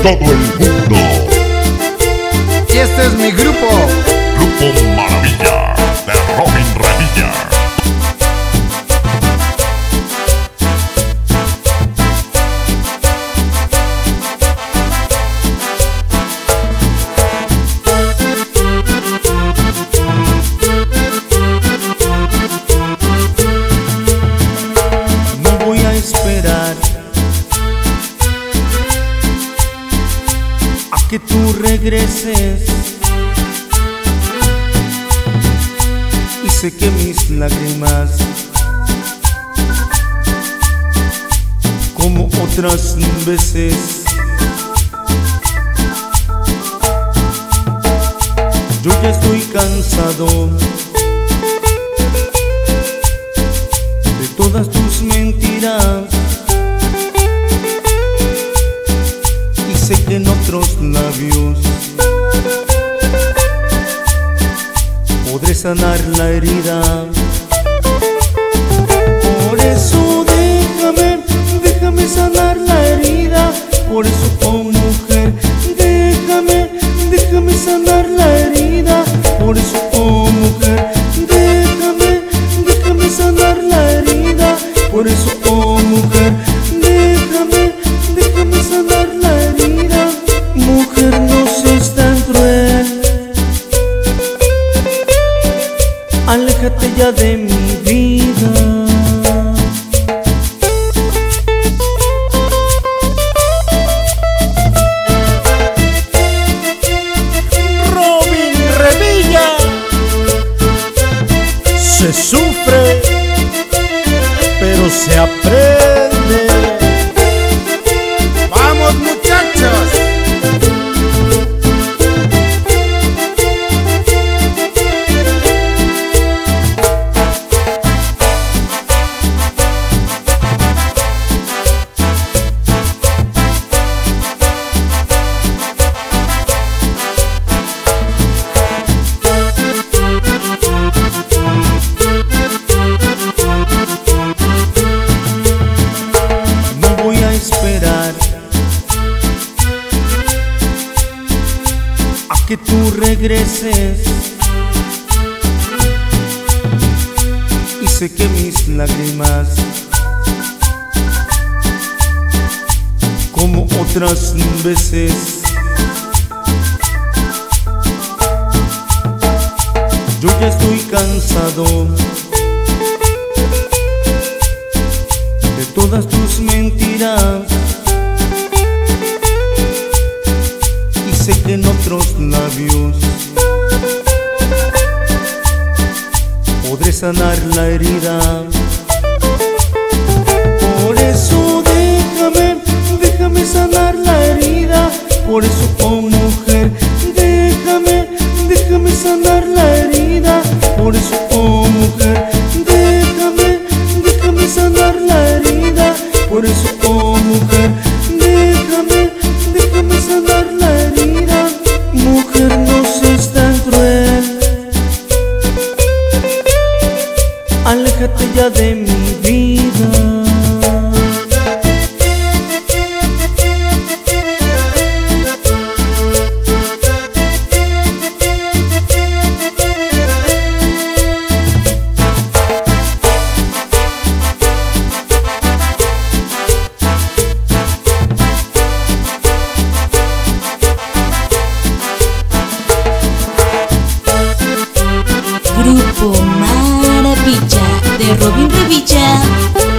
todo el mundo. Y este es mi grupo, Grupo Maravilla de Robin Revilla. No voy a esperar a que tú regreses, y sé que mis lágrimas, como otras veces, yo ya estoy cansado de todas tus mentiras, y sé que en otros labios podré sanar la herida. Por eso déjame sanar la herida. Por eso, oh mujer, déjame sanar la herida. Por eso, oh mujer, déjame sanar la herida. Por eso, oh mujer, déjame sanar la herida. Mujer, no seas tan cruel, aléjate ya de mi vida. Robin Revilla. Se sufre, pero se aprende. ¡Vamos, muchachos! No voy a esperar a que tú regreses, y sé que mis lágrimas, como otras veces, yo ya estoy cansado de todas tus mentiras, y sé que en otros labios podré sanar la herida. Por eso déjame sanar la herida. Por eso, oh mujer, déjame sanar la herida. Por eso, oh mujer, déjame sanar la herida. Por eso, oh mujer, déjame sanar la herida. Mujer, no seas tan cruel, aléjate ya de mi vida. Grupo Maravilla de Robin Revilla.